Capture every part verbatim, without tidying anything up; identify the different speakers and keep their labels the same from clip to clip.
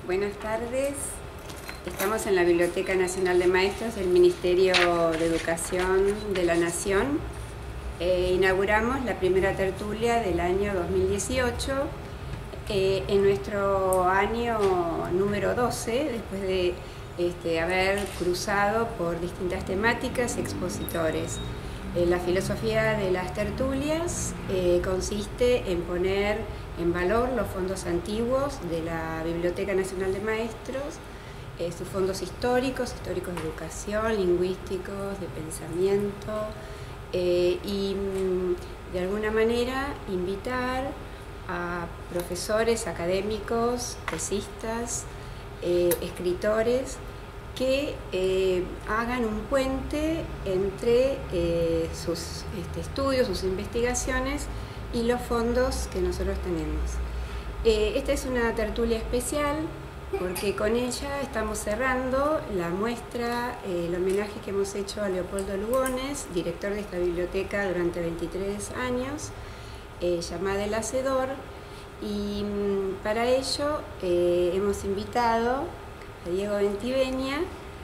Speaker 1: Buenas tardes. Estamos en la Biblioteca Nacional de Maestros del Ministerio de Educación de la Nación. Eh, inauguramos la primera tertulia del año dos mil dieciocho, eh, en nuestro año número doce, después de este, haber cruzado por distintas temáticas y expositores. Eh, la filosofía de las tertulias eh, consiste en poner en valor los fondos antiguos de la Biblioteca Nacional de Maestros, eh, sus fondos históricos, históricos de educación, lingüísticos, de pensamiento, eh, y de alguna manera invitar a profesores, académicos, tesistas, eh, escritores, que eh, hagan un puente entre eh, sus este, estudios, sus investigaciones y los fondos que nosotros tenemos. Eh, esta es una tertulia especial porque con ella estamos cerrando la muestra, eh, el homenaje que hemos hecho a Leopoldo Lugones, director de esta biblioteca durante veintitrés años, eh, llamada El Hacedor, y mm, para ello eh, hemos invitado a Diego Ventiveña,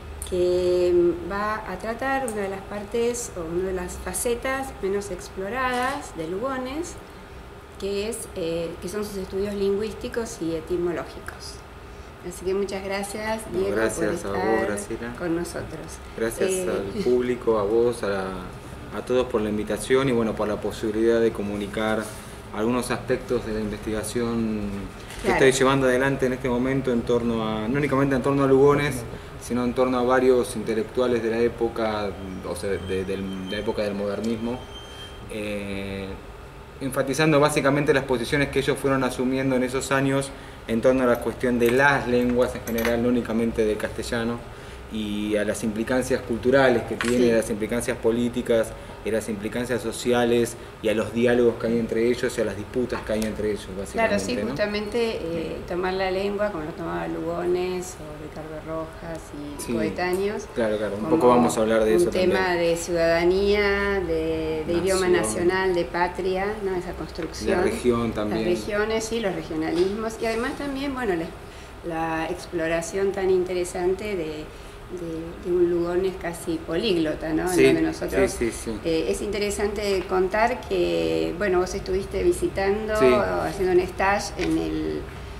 Speaker 1: que va a tratar una de las partes o una de las facetas menos exploradas de Lugones, que, es, eh, que son sus estudios lingüísticos y etimológicos. Así que muchas gracias, Diego,
Speaker 2: no, gracias
Speaker 1: por
Speaker 2: a
Speaker 1: estar
Speaker 2: vos, Graciela.
Speaker 1: con nosotros.
Speaker 2: Gracias
Speaker 1: eh...
Speaker 2: al público, a vos, a, la, a todos por la invitación y bueno, por la posibilidad de comunicar algunos aspectos de la investigación que claro. estoy llevando adelante en este momento en torno a, no únicamente en torno a Lugones, sino en torno a varios intelectuales de la época, o sea, de, de, de la época del modernismo, eh, enfatizando básicamente las posiciones que ellos fueron asumiendo en esos años en torno a la cuestión de las lenguas en general, no únicamente del castellano, y a las implicancias culturales que tiene, sí. a las implicancias políticas, y a las implicancias sociales, y a los diálogos que hay entre ellos, y a las disputas que hay entre ellos, básicamente.
Speaker 1: Claro, sí,
Speaker 2: ¿no?
Speaker 1: justamente eh, tomar la lengua, como lo tomaba Lugones o Ricardo Rojas y sí, coetáneos.
Speaker 2: Claro, claro, un poco vamos a hablar de eso también.
Speaker 1: Un tema de ciudadanía, de, de idioma nacional, de patria, ¿no? Esa construcción.
Speaker 2: La región también.
Speaker 1: Las regiones, sí, los regionalismos, y además también, bueno, la, la exploración tan interesante de De, de un Lugones casi políglota, ¿no?
Speaker 2: Sí,
Speaker 1: en donde nosotros,
Speaker 2: sí, sí, sí.
Speaker 1: Eh, es interesante contar que, bueno, vos estuviste visitando,
Speaker 2: sí.
Speaker 1: haciendo un stage en el,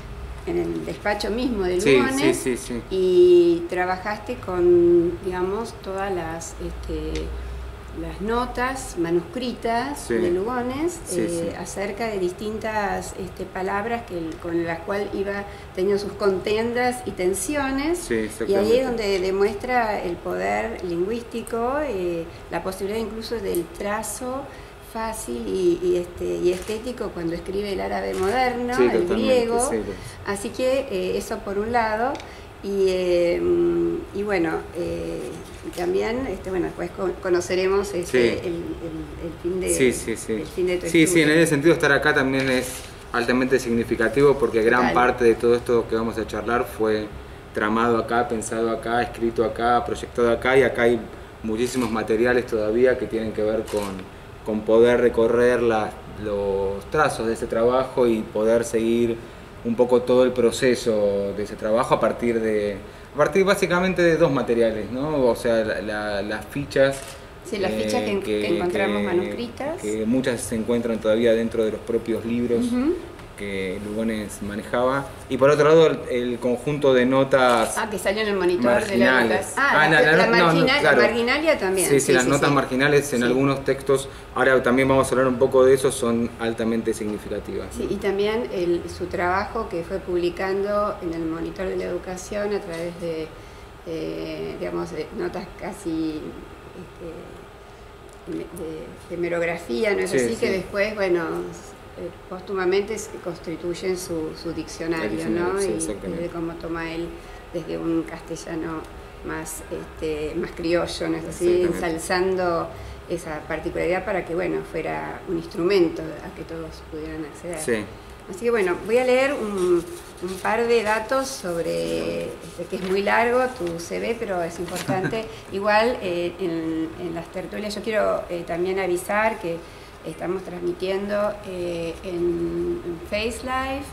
Speaker 1: en el despacho mismo de Lugones,
Speaker 2: sí, sí, sí, sí.
Speaker 1: y trabajaste con, digamos, todas las, este, las notas manuscritas sí. de Lugones
Speaker 2: sí,
Speaker 1: eh,
Speaker 2: sí.
Speaker 1: acerca de distintas este, palabras que, con las cuales iba teniendo sus contiendas y tensiones,
Speaker 2: sí,
Speaker 1: y ahí es donde demuestra el poder lingüístico, eh, la posibilidad incluso del trazo fácil y, y, este, y estético cuando escribe el árabe moderno,
Speaker 2: sí,
Speaker 1: el griego,
Speaker 2: sí.
Speaker 1: así que eh, eso por un lado. Y, eh, y bueno, eh, también, este, bueno, después conoceremos este,
Speaker 2: sí.
Speaker 1: el, el, el, fin de,
Speaker 2: sí, sí, sí.
Speaker 1: el fin de tu
Speaker 2: sí,
Speaker 1: estudio.
Speaker 2: Sí, en ese sentido estar acá también es altamente significativo porque gran
Speaker 1: Total.
Speaker 2: parte de todo esto que vamos a charlar fue tramado acá, pensado acá, escrito acá, proyectado acá, y acá hay muchísimos materiales todavía que tienen que ver con, con poder recorrer la, los trazos de ese trabajo y poder seguir un poco todo el proceso de ese trabajo a partir de a partir básicamente de dos materiales, ¿no? O sea, la, la, las fichas
Speaker 1: sí, las fichas eh, que, que, que encontramos que, manuscritas,
Speaker 2: que muchas se encuentran todavía dentro de los propios libros uh-huh. que Lugones manejaba, y por otro lado el, el conjunto de notas
Speaker 1: ah, que salió en el monitor
Speaker 2: marginales.
Speaker 1: de la ah,
Speaker 2: ah,
Speaker 1: la, la, la,
Speaker 2: no,
Speaker 1: marginal,
Speaker 2: no, claro.
Speaker 1: la marginalia también.
Speaker 2: Sí, sí, sí las
Speaker 1: sí,
Speaker 2: notas
Speaker 1: sí.
Speaker 2: marginales en sí. algunos textos, ahora también vamos a hablar un poco de eso, son altamente significativas.
Speaker 1: Sí, ¿no? Y también el, su trabajo que fue publicando en el monitor de la educación a través de, eh, digamos, de notas casi este, de, de hemerografía, ¿no es sí, así? Sí. Que después, bueno, eh, póstumamente se constituyen su, su diccionario, diccionario, ¿no? Sí, y de cómo toma él desde un castellano más, este, más criollo, ¿no es así? Ensalzando esa particularidad para que, bueno, fuera un instrumento a que todos pudieran acceder.
Speaker 2: Sí.
Speaker 1: Así que bueno, voy a leer un, un par de datos sobre, este, que es muy largo tu C V, pero es importante. Igual eh, en, en las tertulias yo quiero eh, también avisar que estamos transmitiendo eh, en, en FaceLive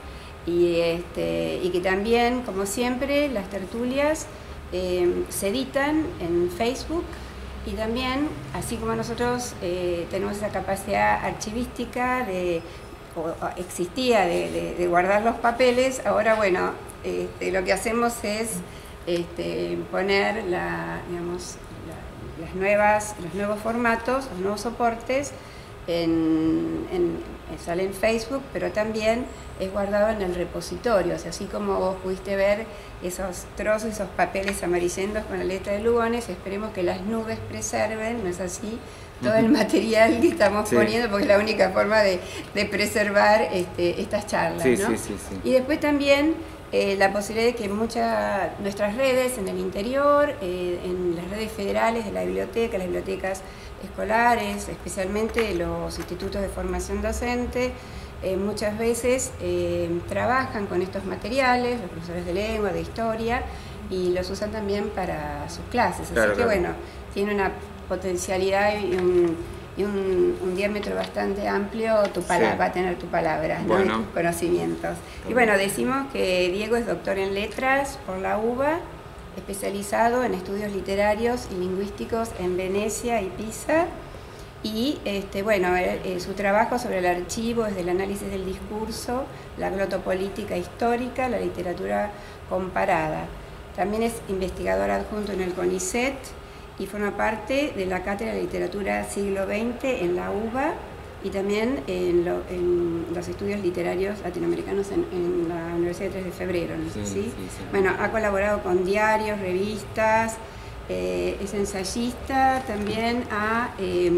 Speaker 1: y, este, y que también, como siempre, las tertulias eh, se editan en Facebook. Y también, así como nosotros eh, tenemos esa capacidad archivística de, o, o existía de, de, de guardar los papeles, ahora bueno, este, lo que hacemos es este, poner la, digamos, la, las nuevas, los nuevos formatos, los nuevos soportes, en, en, sale en Facebook, pero también es guardado en el repositorio, o sea, así como vos pudiste ver esos trozos, esos papeles amarillentos con la letra de Lugones, esperemos que las nubes preserven, ¿no es así?, todo el material que estamos sí. poniendo, porque es la única forma de, de preservar este, estas charlas,
Speaker 2: sí,
Speaker 1: ¿no?
Speaker 2: Sí, sí, sí.
Speaker 1: Y después también eh, la posibilidad de que muchas nuestras redes en el interior, eh, en las redes federales de la biblioteca, las bibliotecas escolares, especialmente los institutos de formación docente, eh, muchas veces eh, trabajan con estos materiales, los profesores de lengua, de historia, y los usan también para sus clases.
Speaker 2: Claro,
Speaker 1: Así que
Speaker 2: claro.
Speaker 1: bueno, tiene una potencialidad y un, y un, un diámetro bastante amplio, tu palabra, sí. va a tener tu palabra, ¿no?
Speaker 2: Bueno.
Speaker 1: Y tus conocimientos. Y bueno, decimos que Diego es doctor en letras por la U B A, especializado en estudios literarios y lingüísticos en Venecia y Pisa, y este, bueno, eh, su trabajo sobre el archivo es del análisis del discurso, la glotopolítica histórica, la literatura comparada. También es investigador adjunto en el CONICET y forma parte de la Cátedra de Literatura Siglo veinte en la U B A y también en, lo, en los estudios literarios latinoamericanos en, en la Universidad de tres de febrero, ¿no?
Speaker 2: Sí,
Speaker 1: ¿Sí?
Speaker 2: sí, sí.
Speaker 1: Bueno, ha colaborado con diarios, revistas, eh, es ensayista, también ha eh,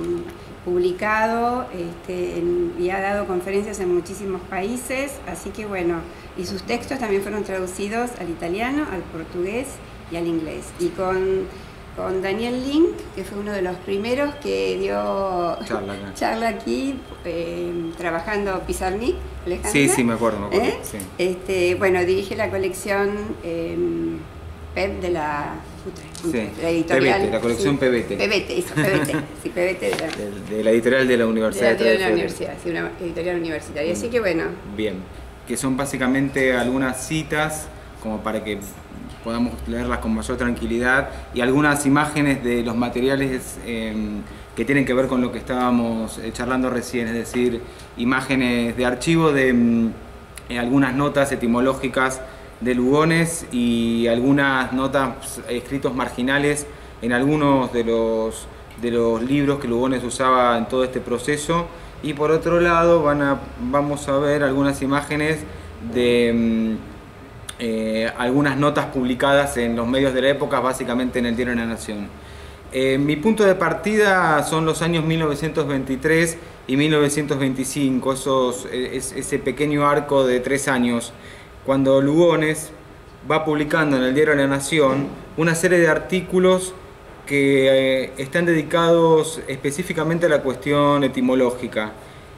Speaker 1: publicado este, en, y ha dado conferencias en muchísimos países, así que bueno, y sus textos también fueron traducidos al italiano, al portugués y al inglés. Y con con Daniel Link, que fue uno de los primeros que dio
Speaker 2: charla, acá.
Speaker 1: charla aquí, eh, trabajando Pizarnik, Alejandra.
Speaker 2: Sí, sí, me acuerdo, me acuerdo.
Speaker 1: ¿Eh?
Speaker 2: Sí.
Speaker 1: Este, bueno, dirige la colección eh, P E B de la, puta,
Speaker 2: sí.
Speaker 1: la editorial.
Speaker 2: P B T, la colección
Speaker 1: sí.
Speaker 2: P B T.
Speaker 1: P B T, eso, P B T. Sí, P B T de la,
Speaker 2: de, de la editorial de la Universidad
Speaker 1: de la, de la Universidad, sí, una editorial universitaria. Así que bueno.
Speaker 2: Bien, que son básicamente algunas citas como para que podamos leerlas con mayor tranquilidad y algunas imágenes de los materiales eh, que tienen que ver con lo que estábamos charlando recién, es decir, imágenes de archivo de eh, algunas notas etimológicas de Lugones y algunas notas, escritos marginales en algunos de los, de los libros que Lugones usaba en todo este proceso. Y por otro lado van a, vamos a ver algunas imágenes de Eh, algunas notas publicadas en los medios de la época, básicamente en el Diario de la Nación. Eh, mi punto de partida son los años mil novecientos veintitrés y mil novecientos veinticinco, esos, es, ese pequeño arco de tres años, cuando Lugones va publicando en el Diario de la Nación una serie de artículos que eh, están dedicados específicamente a la cuestión etimológica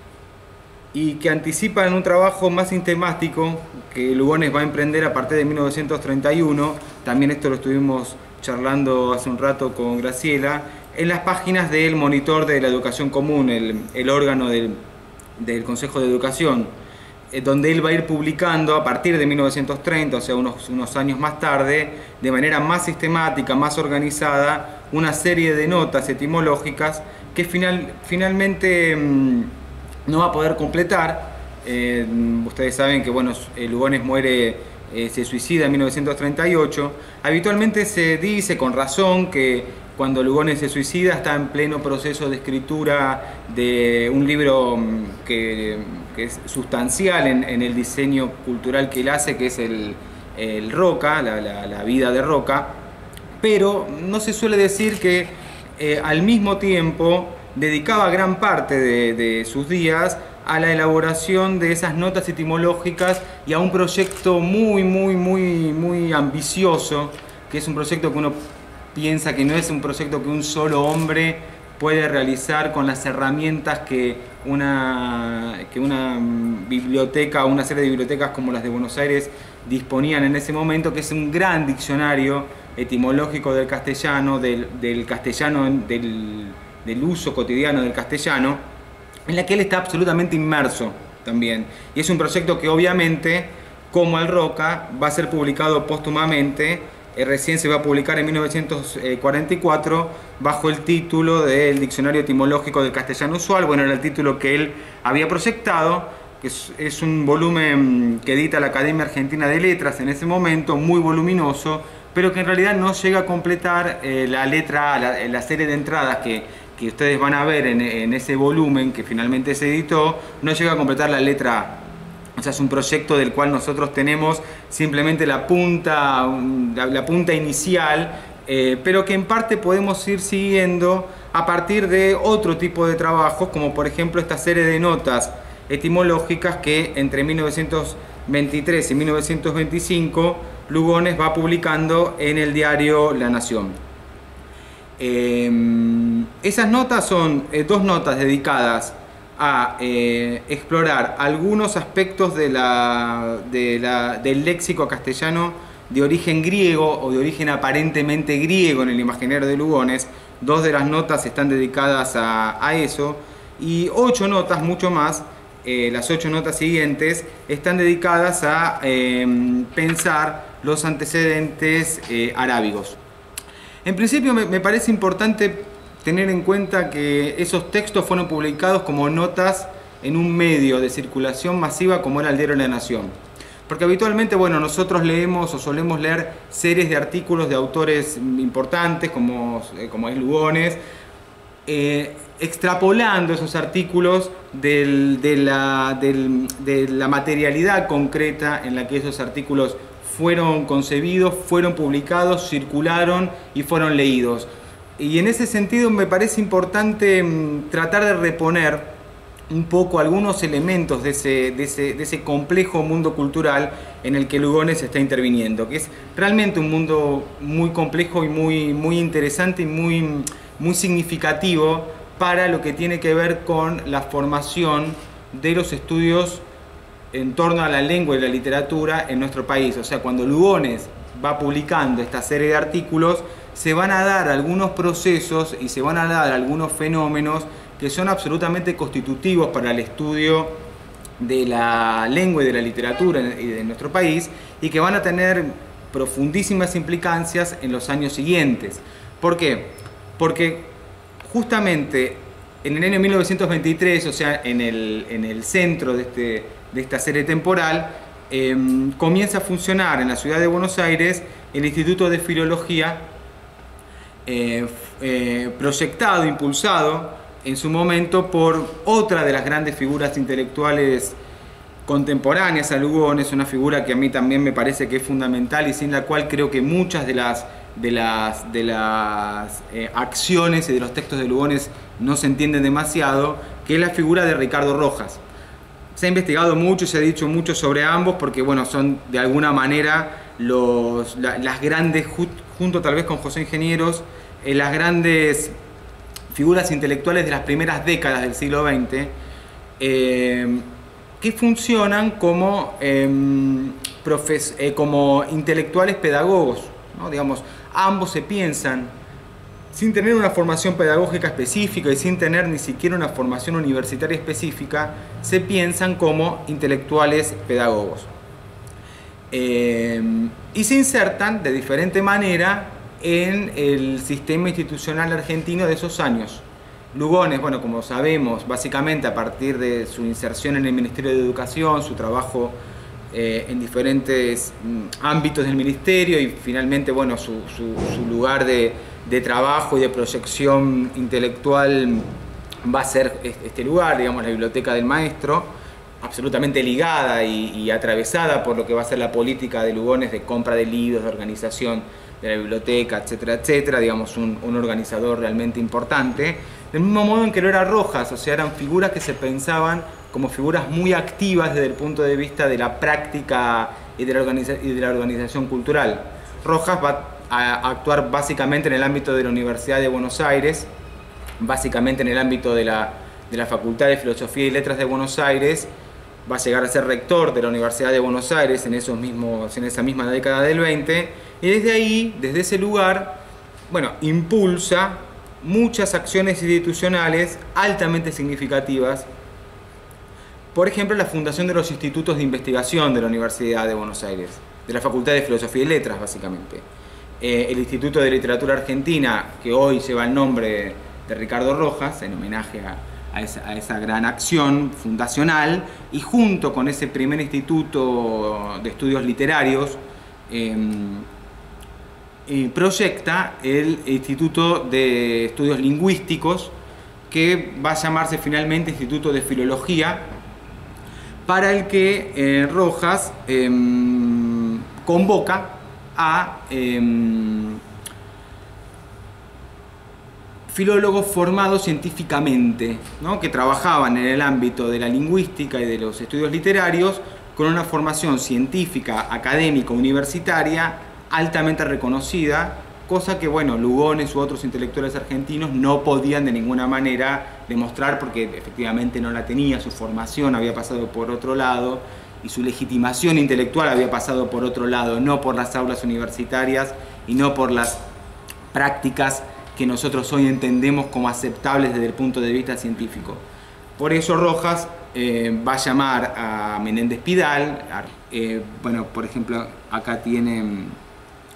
Speaker 2: y que anticipan un trabajo más sistemático que Lugones va a emprender a partir de mil novecientos treinta y uno, también esto lo estuvimos charlando hace un rato con Graciela, en las páginas del Monitor de la Educación Común, el, el órgano del, del Consejo de Educación, eh, donde él va a ir publicando a partir de mil novecientos treinta, o sea, unos, unos años más tarde, de manera más sistemática, más organizada, una serie de notas etimológicas que final, finalmente mmm, no va a poder completar. Eh, ustedes saben que bueno, Lugones muere, eh, se suicida en mil novecientos treinta y ocho. Habitualmente se dice con razón que cuando Lugones se suicida está en pleno proceso de escritura de un libro que, que es sustancial en, en el diseño cultural que él hace, que es el, el Roca, la, la, la vida de Roca, pero no se suele decir que eh, al mismo tiempo dedicaba gran parte de, de sus días a la elaboración de esas notas etimológicas y a un proyecto muy, muy, muy, muy ambicioso, que es un proyecto que uno piensa que no es un proyecto que un solo hombre puede realizar con las herramientas que una, que una biblioteca o una serie de bibliotecas como las de Buenos Aires disponían en ese momento, que es un gran diccionario etimológico del castellano, del, del castellano, del del uso cotidiano del castellano, en la que él está absolutamente inmerso. también. Y es un proyecto que obviamente, como el Roca, va a ser publicado póstumamente. Eh, recién se va a publicar en mil novecientos cuarenta y cuatro bajo el título del Diccionario Etimológico del Castellano Usual. Bueno, era el título que él había proyectado, que es, es un volumen que edita la Academia Argentina de Letras en ese momento, muy voluminoso, pero que en realidad no llega a completar eh, la letra, la, la serie de entradas que, que ustedes van a ver en, en ese volumen que finalmente se editó, no llega a completar la letra A. O sea, es un proyecto del cual nosotros tenemos simplemente la punta, la, la punta inicial, eh, pero que en parte podemos ir siguiendo a partir de otro tipo de trabajos, como por ejemplo esta serie de notas etimológicas que entre mil novecientos veintitrés y mil novecientos veinticinco Lugones va publicando en el diario La Nación. Eh, esas notas son eh, dos notas dedicadas a eh, explorar algunos aspectos de la, de la, del léxico castellano de origen griego o de origen aparentemente griego en el imaginario de Lugones. Dos de las notas están dedicadas a, a eso, y ocho notas, mucho más, eh, las ocho notas siguientes, están dedicadas a eh, pensar los antecedentes eh, arábigos. En principio me, me parece importante tener en cuenta que esos textos fueron publicados como notas en un medio de circulación masiva como era el diario La Nación. Porque habitualmente, bueno, nosotros leemos o solemos leer series de artículos de autores importantes como, como es Lugones, eh, extrapolando esos artículos del, de, la, del, de la materialidad concreta en la que esos artículos fueron concebidos, fueron publicados, circularon y fueron leídos. Y en ese sentido me parece importante mmm, tratar de reponer un poco algunos elementos de ese, de, ese, de ese complejo mundo cultural en el que Lugones está interviniendo, que es realmente un mundo muy complejo y muy, muy interesante y muy, muy significativo para lo que tiene que ver con la formación de los estudios en torno a la lengua y la literatura en nuestro país. O sea, cuando Lugones va publicando esta serie de artículos, se van a dar algunos procesos y se van a dar algunos fenómenos que son absolutamente constitutivos para el estudio de la lengua y de la literatura de nuestro país, y que van a tener profundísimas implicancias en los años siguientes. ¿Por qué? Porque justamente en el año mil novecientos veintitrés, o sea, en el, en el centro de, este, de esta serie temporal, eh, comienza a funcionar en la ciudad de Buenos Aires el Instituto de Filología, Eh, eh, proyectado, impulsado en su momento por otra de las grandes figuras intelectuales contemporáneas a Lugones, una figura que a mí también me parece que es fundamental y sin la cual creo que muchas de las, de las, de las eh, acciones y de los textos de Lugones no se entienden demasiado, que es la figura de Ricardo Rojas. Se ha investigado mucho y se ha dicho mucho sobre ambos porque, bueno, son de alguna manera los, la, las grandes, junto tal vez con José Ingenieros, eh, las grandes figuras intelectuales de las primeras décadas del siglo veinte, eh, que funcionan como, eh, profes, eh, como intelectuales pedagogos, ¿no? Digamos, ambos se piensan, sin tener una formación pedagógica específica y sin tener ni siquiera una formación universitaria específica, se piensan como intelectuales pedagogos. Eh, y se insertan de diferente manera en el sistema institucional argentino de esos años. Lugones, bueno, como sabemos, básicamente a partir de su inserción en el Ministerio de Educación, su trabajo eh, en diferentes mm, ámbitos del ministerio y finalmente, bueno, su, su, su lugar de, de trabajo y de proyección intelectual va a ser este lugar, digamos, la Biblioteca del Maestro, absolutamente ligada y, y atravesada por lo que va a ser la política de Lugones de compra de libros, de organización de la biblioteca, etcétera, etcétera, digamos, un, un organizador realmente importante, del mismo modo en que lo era Rojas, o sea, eran figuras que se pensaban como figuras muy activas desde el punto de vista de la práctica y de la, organiza y de la organización cultural. Rojas va a actuar básicamente en el ámbito de la Universidad de Buenos Aires, básicamente en el ámbito de la, de la Facultad de Filosofía y Letras de Buenos Aires, va a llegar a ser rector de la Universidad de Buenos Aires en, esos mismos, en esa misma década del veinte, y desde ahí, desde ese lugar, bueno, impulsa muchas acciones institucionales altamente significativas por ejemplo, la fundación de los institutos de investigación de la Universidad de Buenos Aires, de la Facultad de Filosofía y Letras, básicamente. Eh, el Instituto de Literatura Argentina, que hoy lleva el nombre de Ricardo Rojas, en homenaje a, a, esa, a esa gran acción fundacional, y junto con ese primer instituto de estudios literarios, eh, eh, proyecta el Instituto de Estudios Lingüísticos, que va a llamarse finalmente Instituto de Filología, para el que eh, Rojas eh, convoca a eh, filólogos formados científicamente, ¿no?, que trabajaban en el ámbito de la lingüística y de los estudios literarios, con una formación científica, académica, universitaria, altamente reconocida, cosa que, bueno, Lugones u otros intelectuales argentinos no podían de ninguna manera demostrar, porque efectivamente no la tenía, su formación había pasado por otro lado y su legitimación intelectual había pasado por otro lado, no por las aulas universitarias y no por las prácticas que nosotros hoy entendemos como aceptables desde el punto de vista científico. Por eso Rojas eh, va a llamar a Menéndez Pidal, eh, bueno, por ejemplo, acá tienen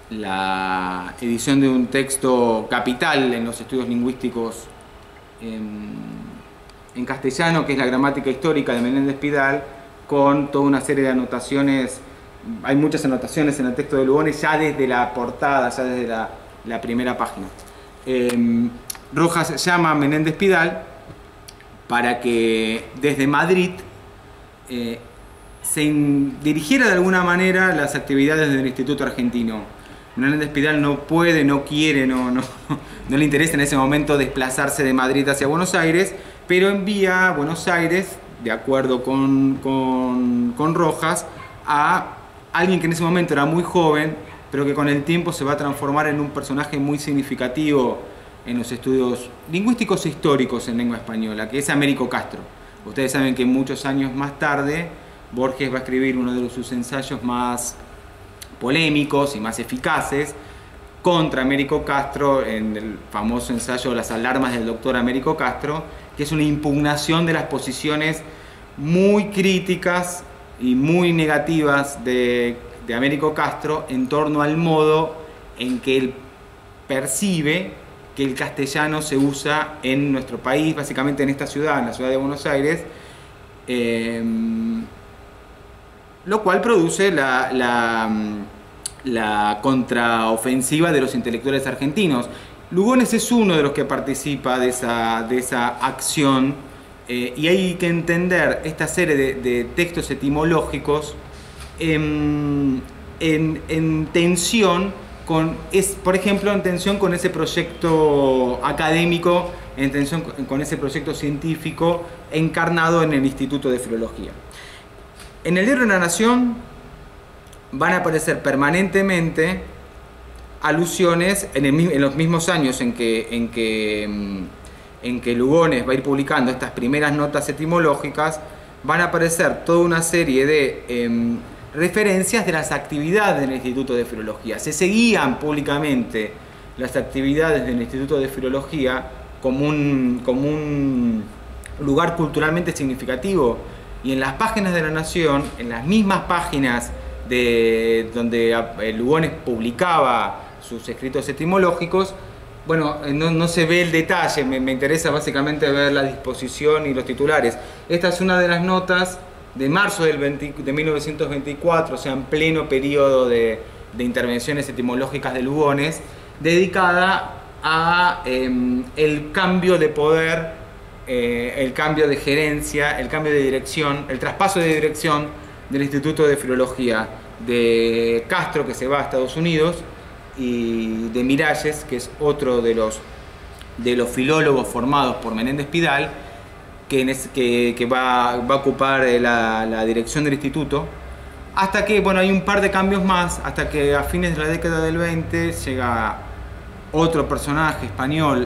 Speaker 2: la edición de un texto capital en los estudios lingüísticos en, en castellano, que es la gramática histórica de Menéndez Pidal, con toda una serie de anotaciones. Hay muchas anotaciones en el texto de Lugones ya desde la portada, ya desde la, la primera página. Eh, Rojas llama a Menéndez Pidal para que desde Madrid eh, se dirigiera de alguna manera las actividades del Instituto Argentino. Menéndez Pidal no puede, no quiere, no, no, no le interesa en ese momento desplazarse de Madrid hacia Buenos Aires, pero envía a Buenos Aires, de acuerdo con, con, con Rojas, a alguien que en ese momento era muy joven, pero que con el tiempo se va a transformar en un personaje muy significativo en los estudios lingüísticos e históricos en lengua española, que es Américo Castro. Ustedes saben que muchos años más tarde Borges va a escribir uno de sus ensayos más polémicos y más eficaces contra Américo Castro, en el famoso ensayo Las alarmas del doctor Américo Castro, que es una impugnación de las posiciones muy críticas y muy negativas de, de Américo Castro en torno al modo en que él percibe que el castellano se usa en nuestro país, básicamente en esta ciudad, en la ciudad de Buenos Aires, eh, lo cual produce la, la, la contraofensiva de los intelectuales argentinos. Lugones es uno de los que participa de esa, de esa acción, eh, y hay que entender esta serie de, de textos etimológicos en, en, en tensión con, es, por ejemplo, en tensión con ese proyecto académico, en tensión con ese proyecto científico encarnado en el Instituto de Filología. En el Diario de la Nación van a aparecer permanentemente alusiones en, el, en los mismos años en que, en, que, en que Lugones va a ir publicando estas primeras notas etimológicas, van a aparecer toda una serie de eh, referencias de las actividades del Instituto de Filología. Se seguían públicamente las actividades del Instituto de Filología como un, como un lugar culturalmente significativo. Y en las páginas de La Nación, en las mismas páginas de donde Lugones publicaba sus escritos etimológicos, bueno, no, no se ve el detalle, me, me interesa básicamente ver la disposición y los titulares. Esta es una de las notas de marzo del veinte, de mil novecientos veinticuatro, o sea, en pleno periodo de, de intervenciones etimológicas de Lugones, dedicada a eh, el cambio de poder, eh, el cambio de gerencia, el cambio de dirección, el traspaso de dirección del Instituto de Filología de Castro, que se va a Estados Unidos, y de Miralles, que es otro de los, de los filólogos formados por Menéndez Pidal, que, en es, que, que va, va a ocupar la, la dirección del instituto, hasta que, bueno, hay un par de cambios más, hasta que a fines de la década del veinte llega otro personaje español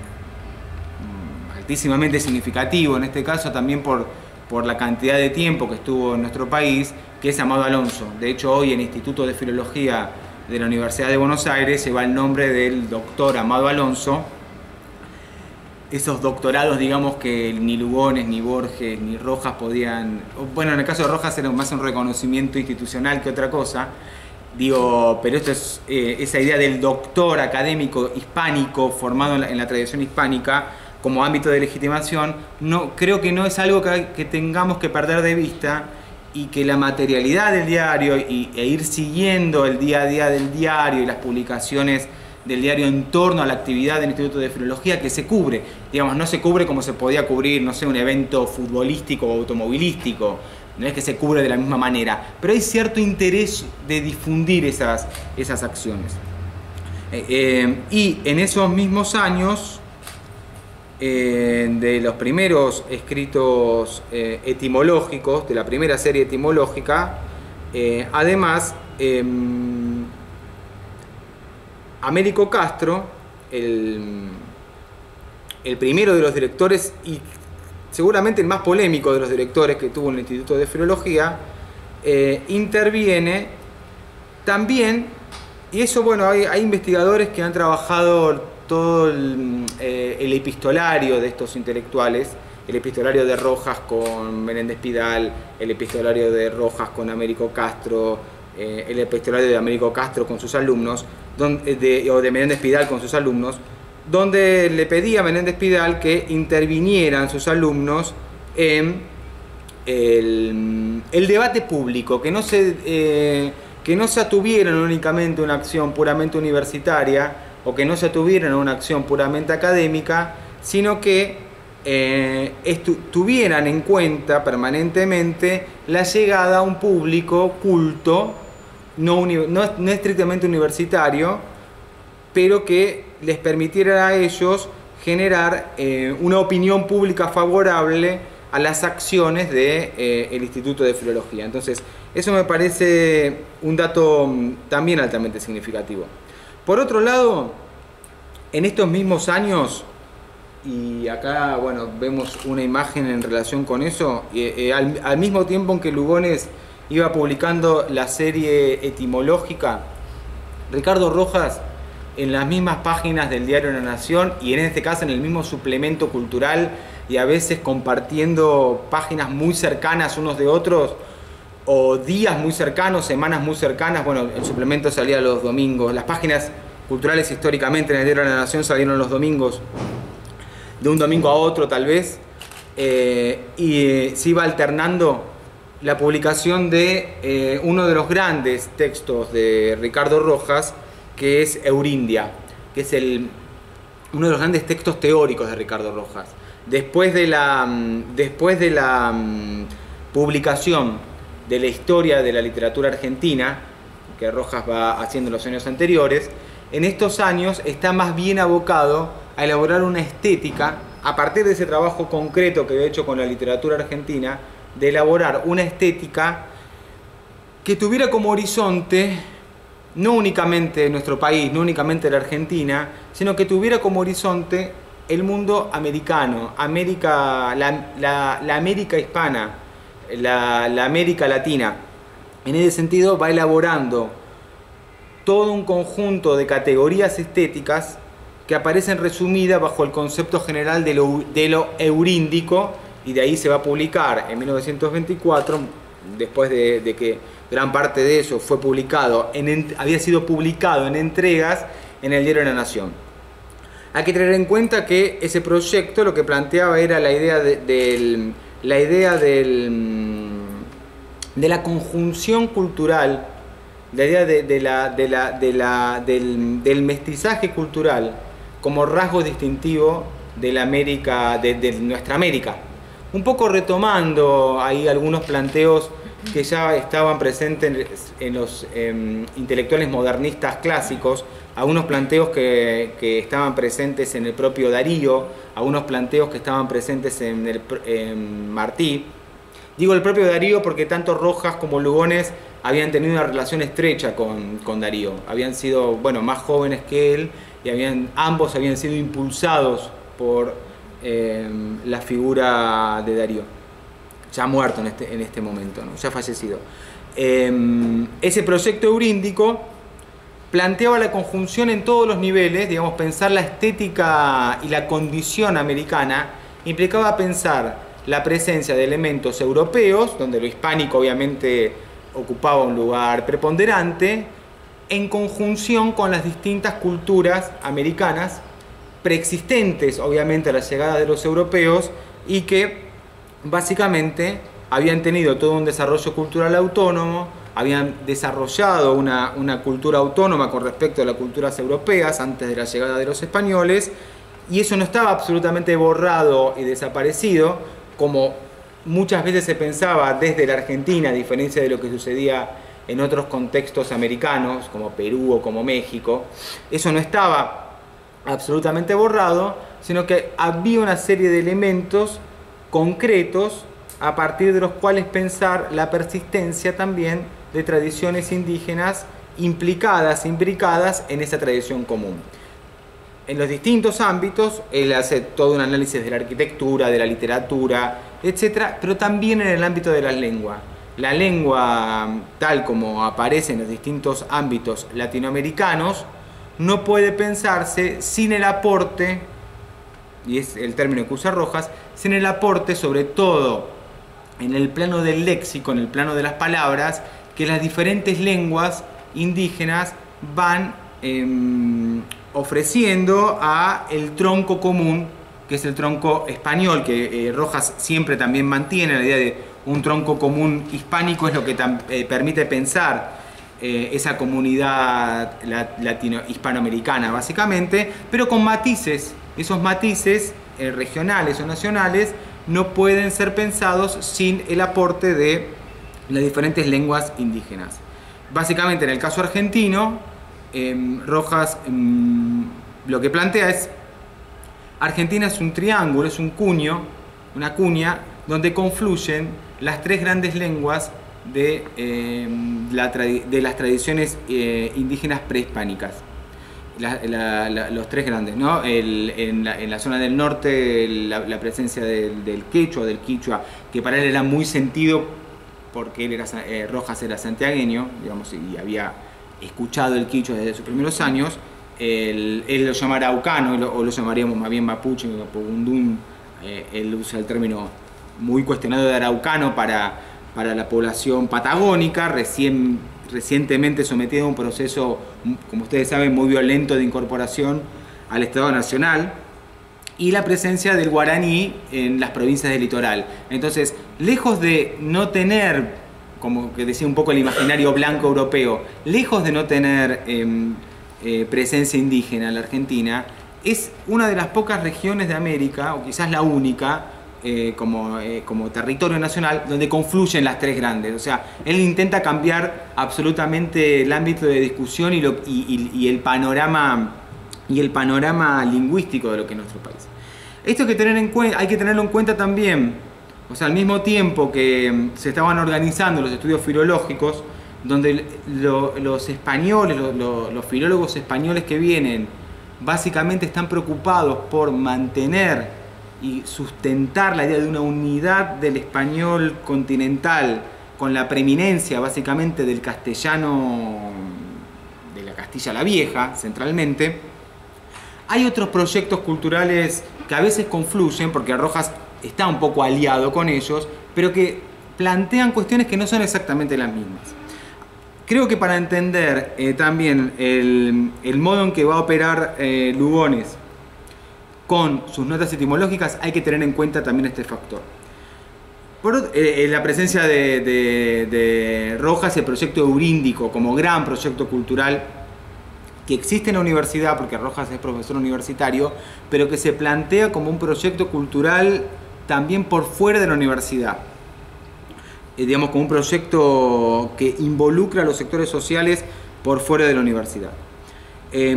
Speaker 2: altísimamente significativo, en este caso también por, por la cantidad de tiempo que estuvo en nuestro país, que es Amado Alonso. De hecho, hoy en el Instituto de Filología de la Universidad de Buenos Aires lleva el nombre del doctor Amado Alonso, esos doctorados, digamos, que ni Lugones, ni Borges, ni Rojas podían... Bueno, en el caso de Rojas era más un reconocimiento institucional que otra cosa. Digo, pero esto es eh, esa idea del doctor académico hispánico formado en la, en la tradición hispánica como ámbito de legitimación, no, creo que no es algo que, que tengamos que perder de vista, y que la materialidad del diario y, e ir siguiendo el día a día del diario y las publicaciones del diario en torno a la actividad del Instituto de Filología, que se cubre, digamos, no se cubre como se podía cubrir, no sé, un evento futbolístico o automovilístico, no es que se cubre de la misma manera, pero hay cierto interés de difundir esas, esas acciones. Eh, eh, y en esos mismos años, eh, de los primeros escritos eh, etimológicos, de la primera serie etimológica, eh, además, eh, Américo Castro, el, el primero de los directores y seguramente el más polémico de los directores que tuvo el Instituto de Filología, eh, interviene también, y eso, bueno, hay, hay investigadores que han trabajado todo el, eh, el epistolario de estos intelectuales, el epistolario de Rojas con Menéndez Pidal, el epistolario de Rojas con Américo Castro, eh, el epistolario de Américo Castro con sus alumnos, donde, de, o de Menéndez Pidal con sus alumnos, donde le pedía a Menéndez Pidal que intervinieran sus alumnos en el, el debate público, que no se, eh, que no se atuvieran únicamente a una acción puramente universitaria o que no se atuvieran a una acción puramente académica, sino que eh, tuvieran en cuenta permanentemente la llegada a un público culto, no, no, no estrictamente universitario, pero que les permitiera a ellos generar eh, una opinión pública favorable a las acciones del de, eh, Instituto de Filología. Entonces, eso me parece un dato también altamente significativo. Por otro lado, en estos mismos años, y acá, bueno, vemos una imagen en relación con eso, eh, eh, al, al mismo tiempo en que Lugones iba publicando la serie etimológica, Ricardo Rojas, en las mismas páginas del diario La Nación, y en este caso en el mismo suplemento cultural, y a veces compartiendo páginas muy cercanas unos de otros, o días muy cercanos, semanas muy cercanas. Bueno, el suplemento salía los domingos, las páginas culturales históricamente en el diario La Nación salieron los domingos, de un domingo a otro tal vez, eh, y eh, se iba alternando la publicación de eh, uno de los grandes textos de Ricardo Rojas, que es Eurindia, que es el, uno de los grandes textos teóricos de Ricardo Rojas. Después de la, después de la um, publicación de la historia de la literatura argentina, que Rojas va haciendo en los años anteriores, en estos años está más bien abocado a elaborar una estética, a partir de ese trabajo concreto que había hecho con la literatura argentina, de elaborar una estética que tuviera como horizonte no únicamente nuestro país, no únicamente la Argentina, sino que tuviera como horizonte el mundo americano, América, la, la, la América hispana, la, la América latina. En ese sentido va elaborando todo un conjunto de categorías estéticas que aparecen resumidas bajo el concepto general de lo, de lo euríndico, y de ahí se va a publicar en mil novecientos veinticuatro, después de, de que gran parte de eso fue publicado, en, había sido publicado en entregas en el diario La Nación. Hay que tener en cuenta que ese proyecto lo que planteaba era la idea, de, del, la idea del, de la conjunción cultural, la idea de, de la, de la, de la, del, del mestizaje cultural como rasgo distintivo de, la América, de, de nuestra América. Un poco retomando ahí algunos planteos que ya estaban presentes en los eh, intelectuales modernistas clásicos, algunos planteos que, que estaban presentes en el propio Darío, algunos planteos que estaban presentes en, el, en Martí. Digo el propio Darío porque tanto Rojas como Lugones habían tenido una relación estrecha con, con Darío, habían sido, bueno, más jóvenes que él, y habían, ambos habían sido impulsados por eh, la figura de Darío, ya muerto en este, en este momento, ¿no? Ya fallecido. Eh, ese proyecto euríndico planteaba la conjunción en todos los niveles, digamos, pensar la estética y la condición americana implicaba pensar la presencia de elementos europeos, donde lo hispánico obviamente ocupaba un lugar preponderante, en conjunción con las distintas culturas americanas, preexistentes obviamente a la llegada de los europeos y que básicamente habían tenido todo un desarrollo cultural autónomo, habían desarrollado una, una cultura autónoma con respecto a las culturas europeas antes de la llegada de los españoles, y eso no estaba absolutamente borrado y desaparecido, como muchas veces se pensaba desde la Argentina, a diferencia de lo que sucedía en otros contextos americanos, como Perú o como México. Eso no estaba absolutamente borrado, sino que había una serie de elementos concretos a partir de los cuales pensar la persistencia también de tradiciones indígenas implicadas, imbricadas en esa tradición común. En los distintos ámbitos, él hace todo un análisis de la arquitectura, de la literatura, etcétera, pero también en el ámbito de la lengua. La lengua, tal como aparece en los distintos ámbitos latinoamericanos, no puede pensarse sin el aporte, y es el término que usa Rojas, sin el aporte sobre todo en el plano del léxico, en el plano de las palabras, que las diferentes lenguas indígenas van eh, ofreciendo a el tronco común, que es el tronco español, que eh, Rojas siempre también mantiene la idea de un tronco común hispánico, es lo que eh, permite pensar eh, esa comunidad latino hispanoamericana básicamente, pero con matices. Esos matices eh, regionales o nacionales no pueden ser pensados sin el aporte de las diferentes lenguas indígenas. Básicamente en el caso argentino, eh, Rojas eh, lo que plantea es: Argentina es un triángulo, es un cuño, una cuña, donde confluyen las tres grandes lenguas de, eh, la de las tradiciones eh, indígenas prehispánicas. La, la, la, los tres grandes, ¿no? El, en, la, en la zona del norte la, la presencia del, del quechua, del quichua, que para él era muy sentido porque él era, eh, Rojas era santiagueño, digamos, y había escuchado el quichua desde sus primeros años. Él, él lo llama araucano, o lo, o lo llamaríamos más bien mapuche, Pogundún. Eh, él usa el término muy cuestionado de araucano para, para la población patagónica, recién, recientemente sometida a un proceso, como ustedes saben, muy violento de incorporación al Estado Nacional, y la presencia del guaraní en las provincias del litoral. Entonces, lejos de no tener, como que decía un poco el imaginario blanco europeo, lejos de no tener eh, eh, presencia indígena en la Argentina, es una de las pocas regiones de América, o quizás la única, eh, como, eh, como territorio nacional, donde confluyen las tres grandes. O sea, él intenta cambiar absolutamente el ámbito de discusión y, lo, y, y, y, el, panorama, y el panorama lingüístico de lo que es nuestro país. Esto hay que, tener en cuenta, hay que tenerlo en cuenta también. O sea, al mismo tiempo que se estaban organizando los estudios filológicos, donde lo, los españoles, lo, lo, los filólogos españoles que vienen, básicamente están preocupados por mantener y sustentar la idea de una unidad del español continental con la preeminencia básicamente del castellano, de la Castilla la Vieja, centralmente. Hay otros proyectos culturales que a veces confluyen, porque Rojas está un poco aliado con ellos, pero que plantean cuestiones que no son exactamente las mismas. Creo que para entender eh, también el, el modo en que va a operar eh, Lugones con sus notas etimológicas, hay que tener en cuenta también este factor. Por eh, la presencia de, de, de Rojas y el proyecto Euríndico como gran proyecto cultural que existe en la universidad, porque Rojas es profesor universitario, pero que se plantea como un proyecto cultural también por fuera de la universidad. Eh, digamos, como un proyecto que involucra a los sectores sociales por fuera de la universidad. Eh,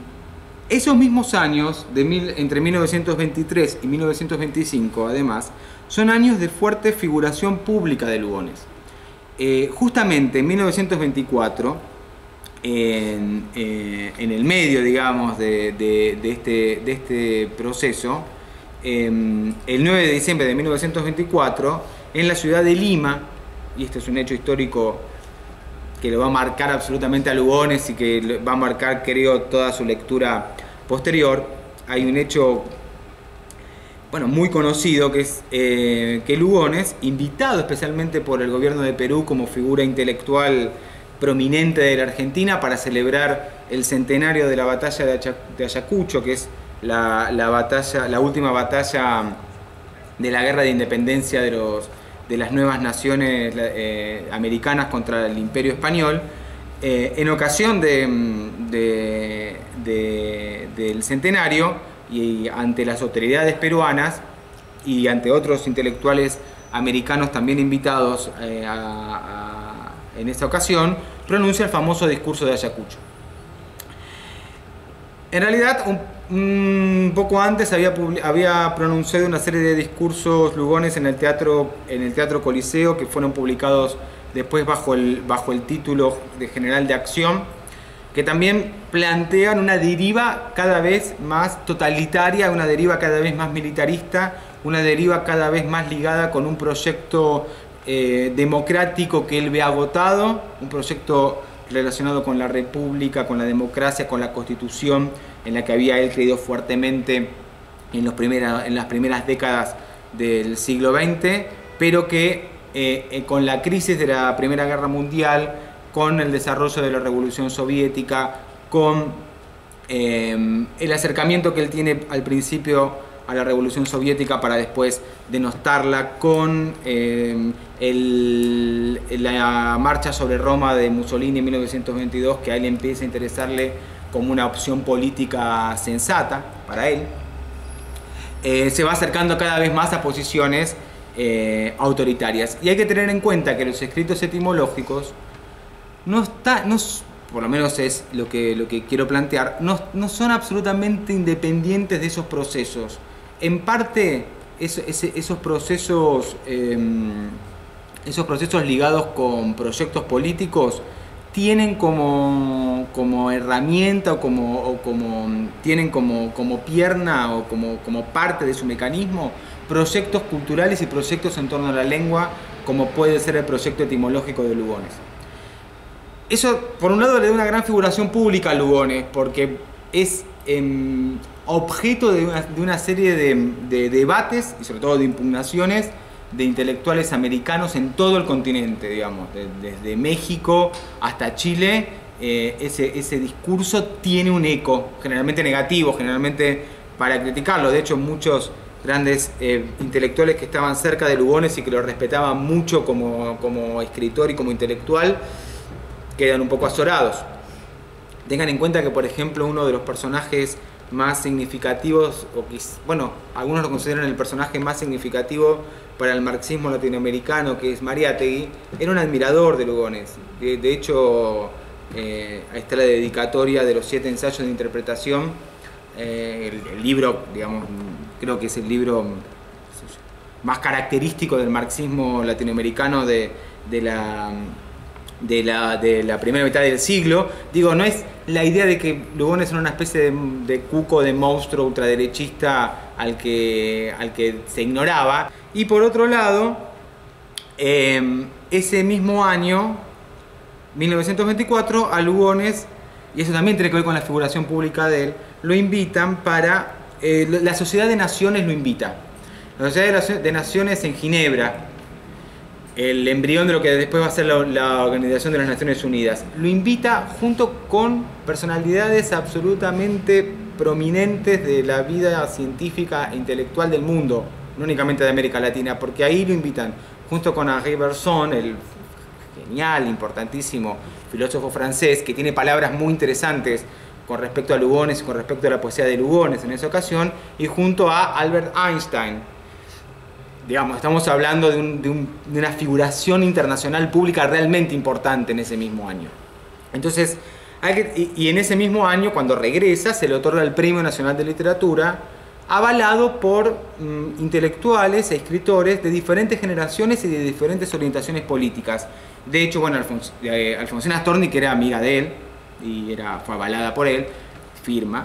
Speaker 2: esos mismos años, de mil, entre mil novecientos veintitrés y mil novecientos veinticinco, además, son años de fuerte figuración pública de Lugones. Eh, justamente en mil novecientos veinticuatro, en, eh, en el medio, digamos, de, de, de, este, de este proceso, eh, el nueve de diciembre de mil novecientos veinticuatro, en la ciudad de Lima, y este es un hecho histórico que lo va a marcar absolutamente a Lugones y que va a marcar, creo, toda su lectura posterior. Hay un hecho, bueno, muy conocido, que es eh, que Lugones, invitado especialmente por el gobierno de Perú como figura intelectual prominente de la Argentina para celebrar el centenario de la batalla de, Ayac de Ayacucho, que es la, la, batalla, la última batalla de la guerra de independencia de, los, de las nuevas naciones eh, americanas contra el Imperio Español. Eh, en ocasión de, de, de, del centenario y ante las autoridades peruanas y ante otros intelectuales americanos también invitados eh, a, a, en esta ocasión, pronuncia el famoso discurso de Ayacucho. En realidad, un, un poco antes había, había pronunciado una serie de discursos Lugones en el teatro, en el Teatro Coliseo, que fueron publicados después bajo el, bajo el título de General de Acción, que también plantean una deriva cada vez más totalitaria, una deriva cada vez más militarista, una deriva cada vez más ligada con un proyecto eh, democrático que él ve agotado, un proyecto relacionado con la república, con la democracia, con la constitución, en la que había él creído fuertemente en, los primera, en las primeras décadas del siglo veinte, pero que eh, con la crisis de la Primera Guerra Mundial, con el desarrollo de la Revolución Soviética, con eh, el acercamiento que él tiene al principio a la Revolución Soviética para después denostarla, con eh, el, la marcha sobre Roma de Mussolini en mil novecientos veintidós, que a él empieza a interesarle como una opción política sensata para él, eh, se va acercando cada vez más a posiciones eh, autoritarias. Y hay que tener en cuenta que los escritos etimológicos no está, no, por lo menos es lo que, lo que quiero plantear, no, no son absolutamente independientes de esos procesos. En parte, es, es, esos procesos, eh, esos procesos ligados con proyectos políticos tienen como, como herramienta o como, o como tienen como, como pierna o como, como parte de su mecanismo proyectos culturales y proyectos en torno a la lengua, como puede ser el proyecto etimológico de Lugones. Eso, por un lado, le da una gran figuración pública a Lugones, porque es eh, objeto de una, de una serie de, de debates y sobre todo de impugnaciones de intelectuales americanos en todo el continente, digamos, de, desde México hasta Chile. Eh, ese, ese discurso tiene un eco, generalmente negativo, generalmente para criticarlo. De hecho, muchos grandes eh, intelectuales que estaban cerca de Lugones y que lo respetaban mucho como, como escritor y como intelectual, quedan un poco azorados. Tengan en cuenta que, por ejemplo, uno de los personajes más significativos, o que, bueno, algunos lo consideran el personaje más significativo para el marxismo latinoamericano, que es Mariátegui, era un admirador de Lugones. De, de hecho, eh, ahí está la dedicatoria de los siete ensayos de interpretación, eh, el, el libro, digamos, creo que es el libro más característico del marxismo latinoamericano de, de la... De la, de la primera mitad del siglo. Digo, no es la idea de que Lugones era una especie de, de cuco, de monstruo ultraderechista al que, al que se ignoraba. Y por otro lado, eh, ese mismo año, mil novecientos veinticuatro, a Lugones, y eso también tiene que ver con la figuración pública de él, lo invitan para... Eh, la Sociedad de Naciones lo invita. La Sociedad de Naciones en Ginebra, el embrión de lo que después va a ser la, la Organización de las Naciones Unidas. Lo invita junto con personalidades absolutamente prominentes de la vida científica e intelectual del mundo, no únicamente de América Latina, porque ahí lo invitan junto con Henri Bergson, el genial, importantísimo filósofo francés, que tiene palabras muy interesantes con respecto a Lugones y con respecto a la poesía de Lugones en esa ocasión, y junto a Albert Einstein. Digamos, estamos hablando de, un, de, un, de una figuración internacional pública realmente importante en ese mismo año. Entonces, hay que, y, y en ese mismo año, cuando regresa, se le otorga el Premio Nacional de Literatura, avalado por mm, intelectuales e escritores de diferentes generaciones y de diferentes orientaciones políticas. De hecho, bueno, Alfons, eh, Alfonsina Storni, que era amiga de él, y era, fue avalada por él, firma.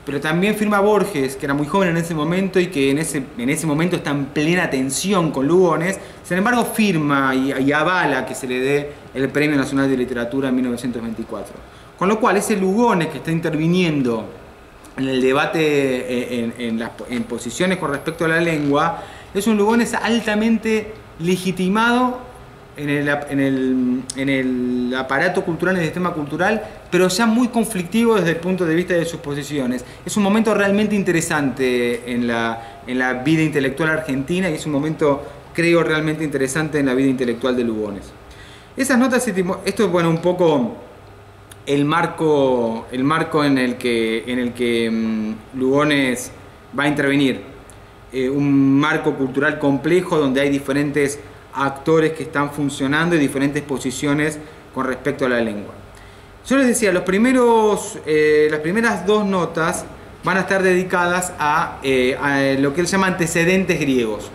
Speaker 2: pero también firma Borges, que era muy joven en ese momento y que en ese, en ese momento está en plena tensión con Lugones. Sin embargo, firma y, y avala que se le dé el Premio Nacional de Literatura en mil novecientos veinticuatro. Con lo cual, ese Lugones que está interviniendo en el debate en, en, las, en posiciones con respecto a la lengua, es un Lugones altamente legitimado en el, en, el, en el aparato cultural, en el sistema cultural, pero ya muy conflictivo desde el punto de vista de sus posiciones. Es un momento realmente interesante en la, en la vida intelectual argentina y es un momento, creo, realmente interesante en la vida intelectual de Lugones. Esas notas, esto es bueno, un poco el marco, el marco en el que, en el que um, Lugones va a intervenir. Eh, un marco cultural complejo donde hay diferentes actores que están funcionando y diferentes posiciones con respecto a la lengua. Yo les decía, los primeros, eh, las primeras dos notas van a estar dedicadas a, eh, a lo que él llama antecedentes griegos.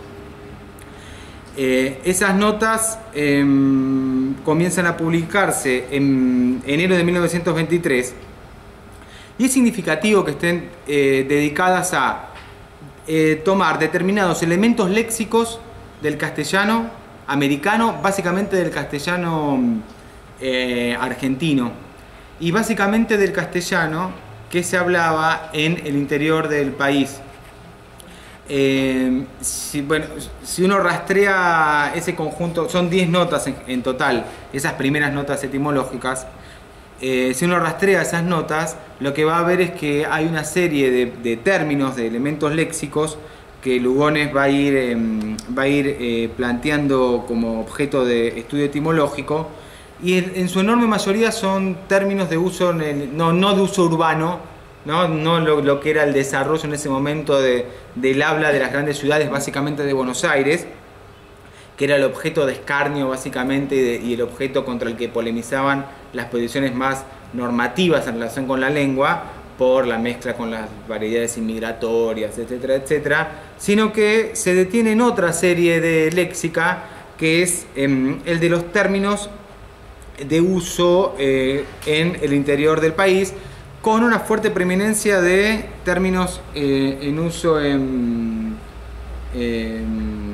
Speaker 2: Eh, esas notas eh, comienzan a publicarse en enero de mil novecientos veintitrés y es significativo que estén eh, dedicadas a eh, tomar determinados elementos léxicos del castellano americano, básicamente del castellano eh, argentino y básicamente del castellano que se hablaba en el interior del país. Eh, si, bueno, si uno rastrea ese conjunto, son diez notas en, en total, esas primeras notas etimológicas. Eh, si uno rastrea esas notas, lo que va a ver es que hay una serie de, de términos, de elementos léxicos que Lugones va a ir, eh, va a ir eh, planteando como objeto de estudio etimológico, y en, en su enorme mayoría son términos de uso, en el, no, no de uso urbano, no, no lo, lo que era el desarrollo en ese momento de, del habla de las grandes ciudades, básicamente de Buenos Aires, que era el objeto de escarnio básicamente y, de, y el objeto contra el que polemizaban las posiciones más normativas en relación con la lengua, por la mezcla con las variedades inmigratorias, etcétera, etcétera, sino que se detiene en otra serie de léxica, que es eh, el de los términos de uso eh, en el interior del país, con una fuerte preeminencia de términos eh, en uso en, en,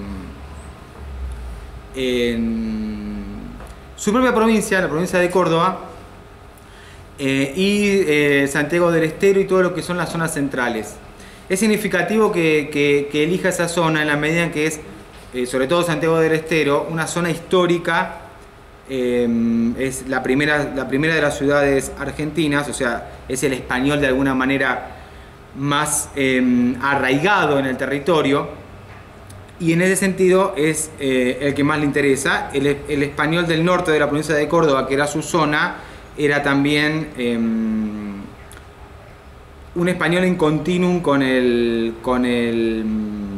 Speaker 2: en su propia provincia, la provincia de Córdoba, Eh, y eh, Santiago del Estero y todo lo que son las zonas centrales. Es significativo que, que, que elija esa zona en la medida en que es, eh, sobre todo Santiago del Estero, una zona histórica, eh, es la primera, la primera de las ciudades argentinas, o sea, es el español de alguna manera más eh, arraigado en el territorio, y en ese sentido es eh, el que más le interesa. El, el español del norte de la provincia de Córdoba, que era su zona, era también eh, un español en continuum con el con el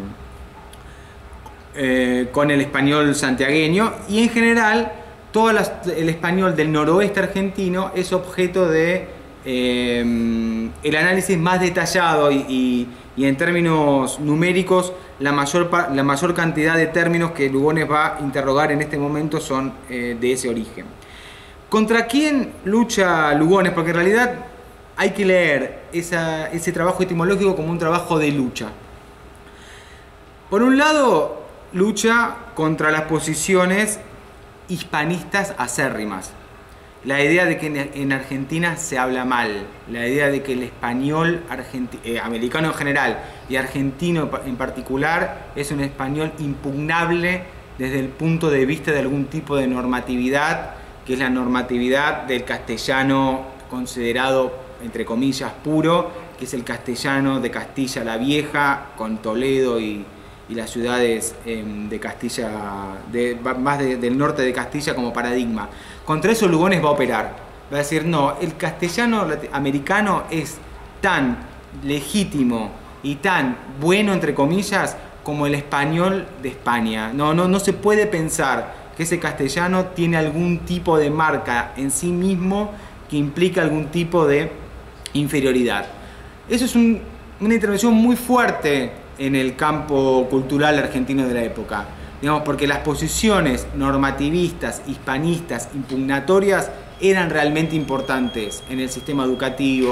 Speaker 2: eh, con el español santiagueño, y en general todo las, el español del noroeste argentino es objeto de eh, el análisis más detallado y, y, y en términos numéricos la mayor, la mayor cantidad de términos que Lugones va a interrogar en este momento son eh, de ese origen. ¿Contra quién lucha Lugones? Porque en realidad hay que leer esa, ese trabajo etimológico como un trabajo de lucha. Por un lado, lucha contra las posiciones hispanistas acérrimas. La idea de que en Argentina se habla mal, la idea de que el español eh, americano en general y argentino en particular es un español impugnable desde el punto de vista de algún tipo de normatividad, que es la normatividad del castellano considerado, entre comillas, puro, que es el castellano de Castilla la Vieja, con Toledo y, y las ciudades eh, de Castilla, de, más de, del norte de Castilla como paradigma. Contra eso Lugones va a operar. Va a decir, no, el castellano americano es tan legítimo y tan bueno, entre comillas, como el español de España. No, no, no se puede pensar que ese castellano tiene algún tipo de marca en sí mismo que implica algún tipo de inferioridad. Eso es un, una intervención muy fuerte en el campo cultural argentino de la época, digamos, porque las posiciones normativistas, hispanistas, impugnatorias eran realmente importantes en el sistema educativo,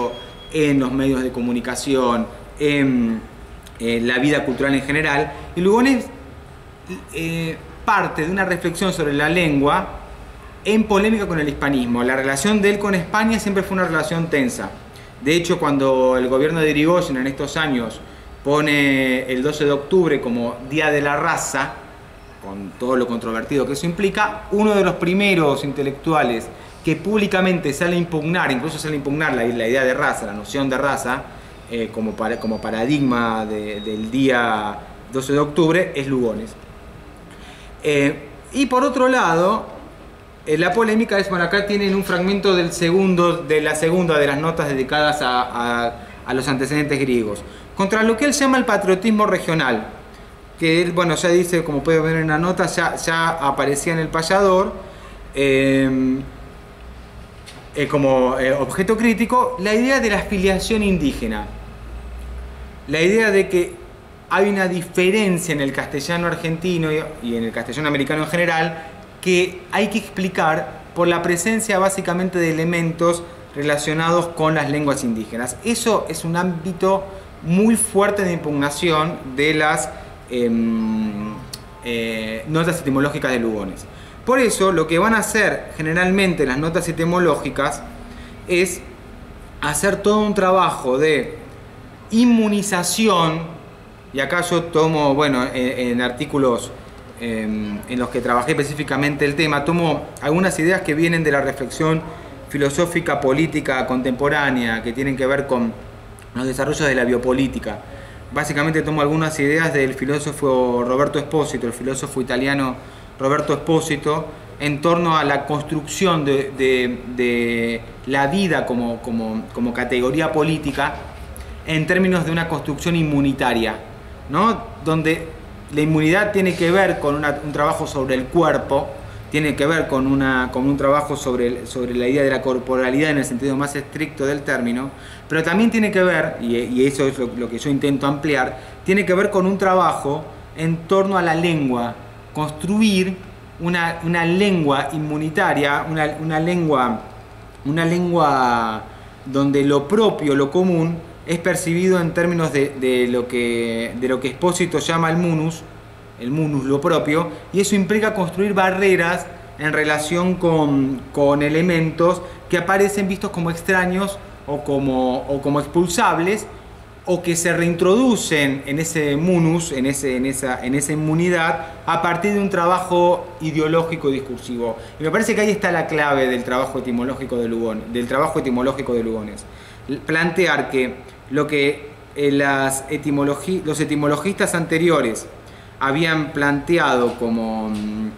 Speaker 2: en los medios de comunicación, en, en la vida cultural en general. Y Lugones eh, parte de una reflexión sobre la lengua en polémica con el hispanismo. La relación de él con España siempre fue una relación tensa. De hecho, cuando el gobierno de Irigoyen en estos años pone el doce de octubre como Día de la Raza, con todo lo controvertido que eso implica, uno de los primeros intelectuales que públicamente sale a impugnar, incluso sale a impugnar la, la idea de raza, la noción de raza, eh, como, para, como paradigma de, del día doce de octubre, es Lugones. Eh, y por otro lado, eh, la polémica es, bueno, acá tienen un fragmento del segundo, de la segunda de las notas dedicadas a, a, a los antecedentes griegos, contra lo que él llama el patriotismo regional, que él, bueno, ya dice, como pueden ver en la nota, ya, ya aparecía en El Payador, eh, eh, como eh, objeto crítico, la idea de la filiación indígena, la idea de que hay una diferencia en el castellano argentino y en el castellano americano en general que hay que explicar por la presencia básicamente de elementos relacionados con las lenguas indígenas. Eso es un ámbito muy fuerte de impugnación de las eh, eh, notas etimológicas de Lugones. Por eso lo que van a hacer generalmente las notas etimológicas es hacer todo un trabajo de inmunización, y acá yo tomo, bueno, en, en artículos eh, en los que trabajé específicamente el tema, tomo algunas ideas que vienen de la reflexión filosófica política contemporánea, que tienen que ver con los desarrollos de la biopolítica. Básicamente tomo algunas ideas del filósofo Roberto Espósito, el filósofo italiano Roberto Espósito, en torno a la construcción de, de, de la vida como, como, como categoría política en términos de una construcción inmunitaria, ¿no? Donde la inmunidad tiene que ver con una, un trabajo sobre el cuerpo, tiene que ver con, una, con un trabajo sobre, sobre la idea de la corporalidad en el sentido más estricto del término, pero también tiene que ver, y, y eso es lo, lo que yo intento ampliar, tiene que ver con un trabajo en torno a la lengua, construir una, una lengua inmunitaria, una, una, lengua, una lengua donde lo propio, lo común, es percibido en términos de, de, lo que, de lo que Espósito llama el munus, el munus, lo propio, y eso implica construir barreras en relación con, con elementos que aparecen vistos como extraños o como, o como expulsables, o que se reintroducen en ese munus, en, ese, en, esa, en esa inmunidad, a partir de un trabajo ideológico y discursivo. Y me parece que ahí está la clave del trabajo etimológico de Lugones, del trabajo etimológico de Lugones. Plantear que lo que eh, las etimologi los etimologistas anteriores habían planteado como,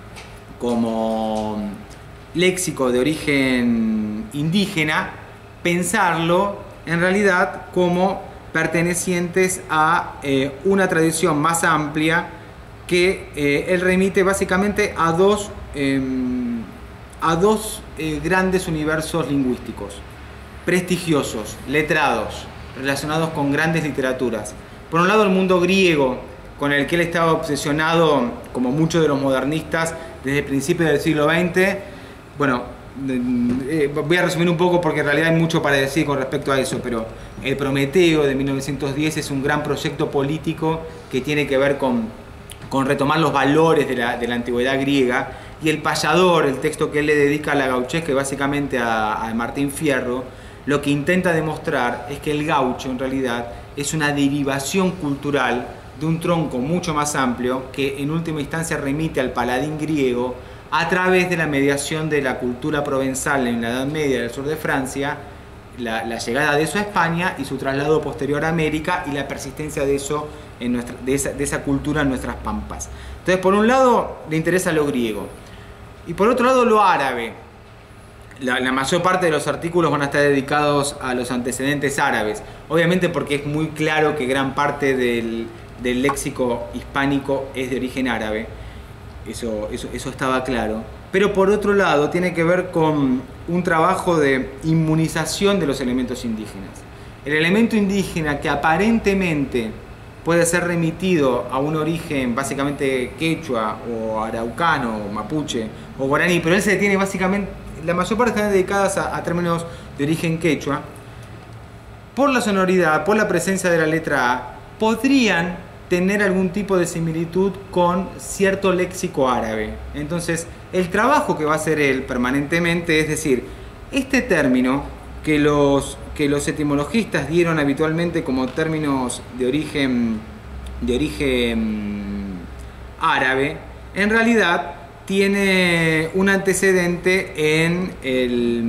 Speaker 2: como léxico de origen indígena, pensarlo en realidad como pertenecientes a eh, una tradición más amplia que eh, él remite básicamente a dos, eh, a dos eh, grandes universos lingüísticos, prestigiosos, letrados, relacionados con grandes literaturas. Por un lado, el mundo griego, con el que él estaba obsesionado, como muchos de los modernistas, desde principios del siglo veinte. Bueno, eh, voy a resumir un poco porque en realidad hay mucho para decir con respecto a eso, pero el Prometeo de mil novecientos diez es un gran proyecto político que tiene que ver con, con retomar los valores de la, de la antigüedad griega, y el Payador, el texto que él le dedica a la gauchesca, básicamente a, a Martín Fierro, lo que intenta demostrar es que el gaucho en realidad es una derivación cultural de un tronco mucho más amplio que en última instancia remite al paladín griego a través de la mediación de la cultura provenzal en la Edad Media del sur de Francia, la, la llegada de eso a España y su traslado posterior a América y la persistencia de, eso en nuestra, de, esa, de esa cultura en nuestras pampas. Entonces, por un lado le interesa lo griego y por otro lado lo árabe. La, la mayor parte de los artículos van a estar dedicados a los antecedentes árabes, obviamente porque es muy claro que gran parte del, del léxico hispánico es de origen árabe, eso, eso, eso estaba claro, pero por otro lado tiene que ver con un trabajo de inmunización de los elementos indígenas. El elemento indígena que aparentemente puede ser remitido a un origen básicamente quechua o araucano o mapuche o guaraní, pero él se detiene básicamente, la mayor parte están dedicadas a, a términos de origen quechua, por la sonoridad, por la presencia de la letra A, podrían tener algún tipo de similitud con cierto léxico árabe. Entonces, el trabajo que va a hacer él permanentemente es decir, este término que los, que los etimologistas dieron habitualmente como términos de origen, de origen árabe, en realidad tiene un antecedente en el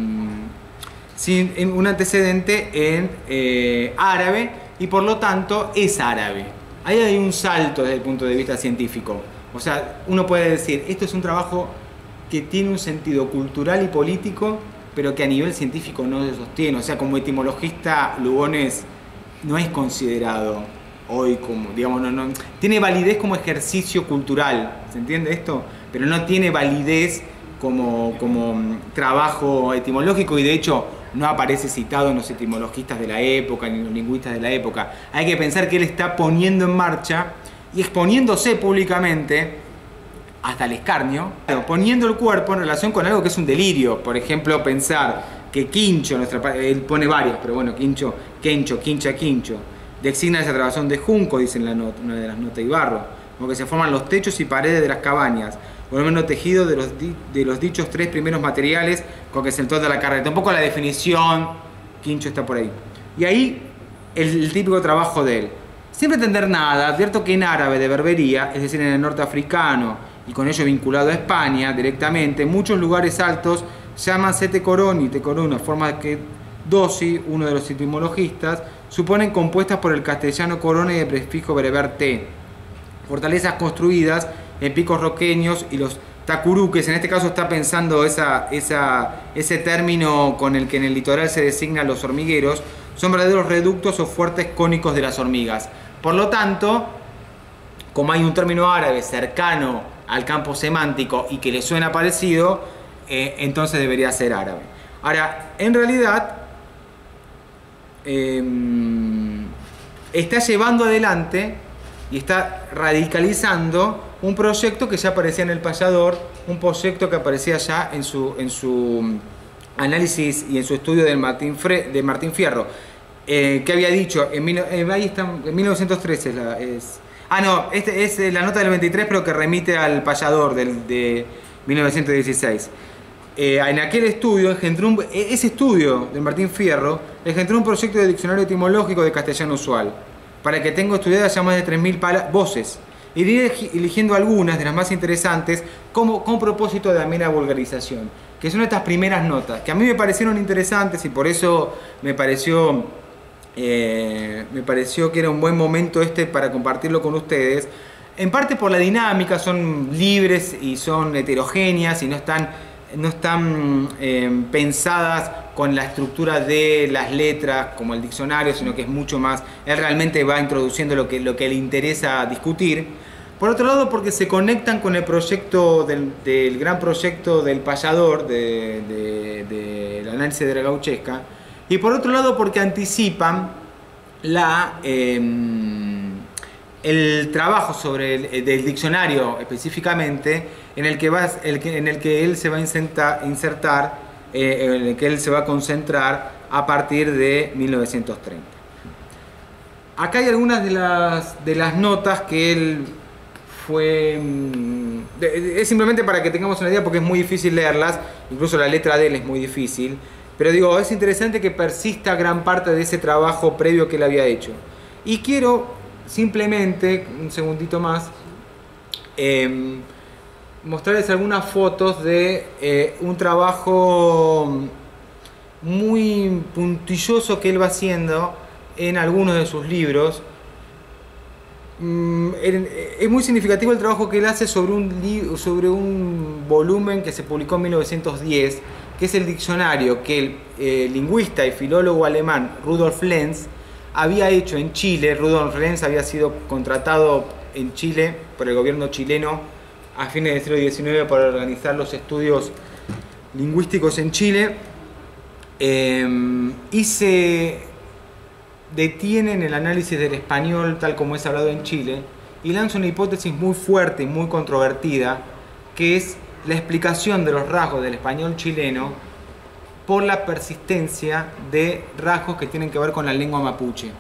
Speaker 2: en un antecedente en eh, árabe y por lo tanto es árabe. Ahí hay un salto desde el punto de vista científico. O sea, uno puede decir, esto es un trabajo que tiene un sentido cultural y político, pero que a nivel científico no se sostiene. O sea, como etimologista, Lugones no es considerado hoy como, digamos, no, no, tiene validez como ejercicio cultural, ¿se entiende esto? Pero no tiene validez como, como trabajo etimológico y de hecho no aparece citado en los etimologistas de la época ni en los lingüistas de la época. Hay que pensar que él está poniendo en marcha y exponiéndose públicamente hasta el escarnio, poniendo el cuerpo en relación con algo que es un delirio. Por ejemplo, pensar que quincho, nuestra, él pone varias, pero bueno, quincho, quencho, quincha, quincho, designa esa trabazón de junco, dice en la nota, una de las notas Ibarro, como que se forman los techos y paredes de las cabañas, por lo menos tejido de los, de los dichos tres primeros materiales con que se entonces la carreta. Un poco la definición, quincho está por ahí. Y ahí el, el típico trabajo de él. Sin pretender nada, advierto que en árabe de Berbería, es decir, en el norte africano, y con ello vinculado a España directamente, muchos lugares altos llaman sete coroni, te corona, forma que dosi, uno de los etimologistas, suponen compuestas por el castellano corona y el prefijo bereber te. Fortalezas construidas en picos roqueños y los tacuruques, en este caso está pensando esa, esa, ese término con el que en el litoral se designan los hormigueros, son verdaderos reductos o fuertes cónicos de las hormigas. Por lo tanto, como hay un término árabe cercano al campo semántico y que le suena parecido, eh, entonces debería ser árabe. Ahora, en realidad, eh, está llevando adelante y está radicalizando un proyecto que ya aparecía en El Payador, un proyecto que aparecía ya en su, en su análisis y en su estudio del Martín Fre, de Martín Fierro, eh, que había dicho, en, en, ahí está, en mil novecientos trece, la, es, ah no, este es la nota del noventa y tres, pero que remite al Payador del, de mil novecientos dieciséis. Eh, en aquel estudio, engendró un, ese estudio de Martín Fierro, engendró un proyecto de diccionario etimológico de castellano usual, para que tengo estudiadas ya más de tres mil voces. Iré eligiendo algunas de las más interesantes como, con propósito de amena vulgarización, que son estas primeras notas, que a mí me parecieron interesantes y por eso me pareció, eh, me pareció que era un buen momento este para compartirlo con ustedes. En parte por la dinámica, son libres y son heterogéneas y no están, no están eh, pensadas con la estructura de las letras como el diccionario, sino que es mucho más, él realmente va introduciendo lo que, lo que le interesa discutir. Por otro lado, porque se conectan con el proyecto del, del gran proyecto del Payador, del de, de, de análisis de la gauchesca, y por otro lado porque anticipan la, eh, el trabajo sobre el del diccionario específicamente, en el que, va, el que, en el que él se va a insertar, insertar eh, en el que él se va a concentrar a partir de mil novecientos treinta. Acá hay algunas de las, de las notas que él fue... Es simplemente para que tengamos una idea porque es muy difícil leerlas, incluso la letra de él es muy difícil, pero digo, es interesante que persista gran parte de ese trabajo previo que él había hecho. Y quiero simplemente, un segundito más, eh, mostrarles algunas fotos de eh, un trabajo muy puntilloso que él va haciendo en algunos de sus libros. Es muy significativo el trabajo que él hace sobre un, sobre un volumen que se publicó en mil novecientos diez, que es el diccionario que el eh, lingüista y filólogo alemán Rudolf Lenz había hecho en Chile. Rudolf Lenz había sido contratado en Chile por el gobierno chileno a fines del siglo diecinueve para organizar los estudios lingüísticos en Chile, eh, y se detiene en el análisis del español tal como es hablado en Chile y lanza una hipótesis muy fuerte y muy controvertida, que es la explicación de los rasgos del español chileno por la persistencia de rasgos que tienen que ver con la lengua mapuche.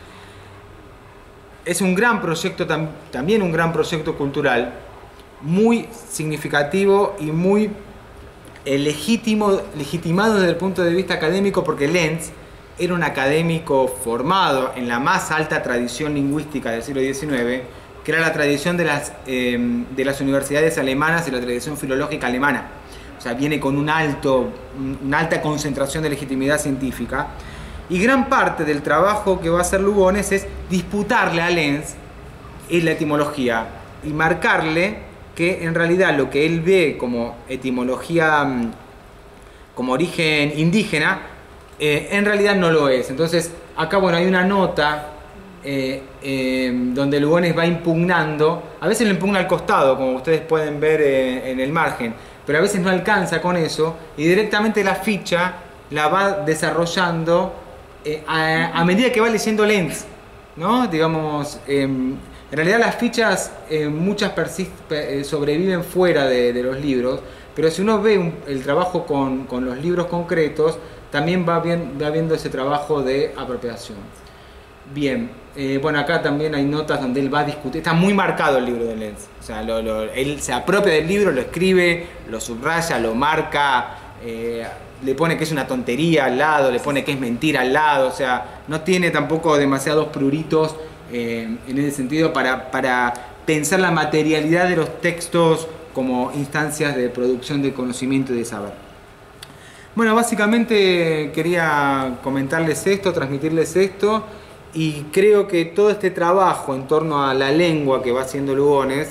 Speaker 2: Es un gran proyecto, tam también un gran proyecto cultural, muy significativo y muy eh, legítimo, legitimado desde el punto de vista académico, porque Lenz era un académico formado en la más alta tradición lingüística del siglo diecinueve, que era la tradición de las, eh, de las universidades alemanas y la tradición filológica alemana. O sea, viene con un alto, una alta concentración de legitimidad científica. Y gran parte del trabajo que va a hacer Lugones es disputarle a Lenz en la etimología y marcarle que en realidad lo que él ve como etimología, como origen indígena, eh, en realidad no lo es. Entonces, acá bueno, hay una nota eh, eh, donde Lugones va impugnando, a veces lo impugna al costado, como ustedes pueden ver eh, en el margen, pero a veces no alcanza con eso y directamente la ficha la va desarrollando eh, a, a medida que va leyendo Lenz, ¿no? Digamos, eh, en realidad las fichas eh, muchas eh, sobreviven fuera de, de los libros, pero si uno ve un, el trabajo con, con los libros concretos, también va, bien, va viendo ese trabajo de apropiación. Bien, eh, bueno, acá también hay notas donde él va a discutir, está muy marcado el libro de Lenz, o sea, lo, lo, él se apropia del libro, lo escribe, lo subraya, lo marca, eh, le pone que es una tontería al lado, le pone que es mentira al lado, o sea, no tiene tampoco demasiados pruritos eh, en ese sentido para, para pensar la materialidad de los textos como instancias de producción de conocimiento y de saber. Bueno, básicamente quería comentarles esto, transmitirles esto. Y creo que todo este trabajo en torno a la lengua que va haciendo Lugones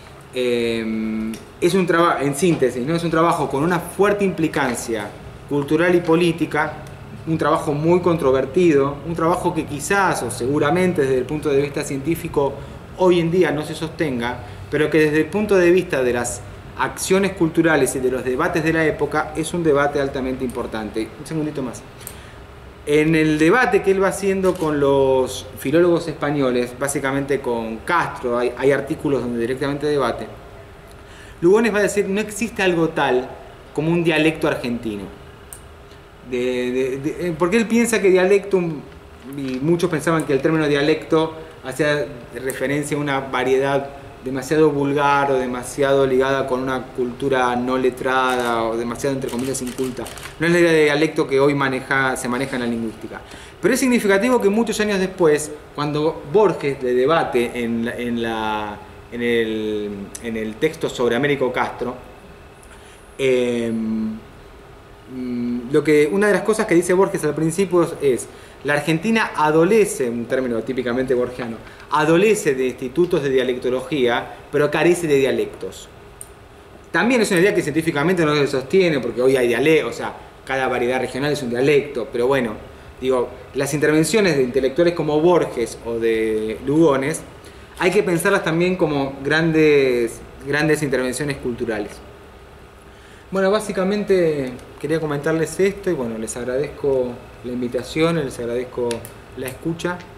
Speaker 2: eh, es un trabajo, en síntesis, ¿no? Es un trabajo con una fuerte implicancia cultural y política, un trabajo muy controvertido, un trabajo que quizás o seguramente desde el punto de vista científico hoy en día no se sostenga, pero que desde el punto de vista de las acciones culturales y de los debates de la época es un debate altamente importante. Un segundito más. En el debate que él va haciendo con los filólogos españoles, básicamente con Castro, hay, hay artículos donde directamente debate, Lugones va a decir no existe algo tal como un dialecto argentino. De, de, de, porque él piensa que dialecto, y muchos pensaban que el término dialecto hacía referencia a una variedad demasiado vulgar o demasiado ligada con una cultura no letrada o demasiado, entre comillas, inculta. No es la idea de dialecto que hoy maneja, se maneja en la lingüística. Pero es significativo que muchos años después, cuando Borges le debate en, en, la, en, el, en el texto sobre Américo Castro, eh, lo que, una de las cosas que dice Borges al principio es la Argentina adolece, un término típicamente borgiano, adolece de institutos de dialectología, pero carece de dialectos. También es una idea que científicamente no se sostiene, porque hoy hay dialectos, o sea, cada variedad regional es un dialecto, pero bueno, digo, las intervenciones de intelectuales como Borges o de Lugones, hay que pensarlas también como grandes, grandes intervenciones culturales. Bueno, básicamente quería comentarles esto y bueno, les agradezco la invitación, les agradezco la escucha.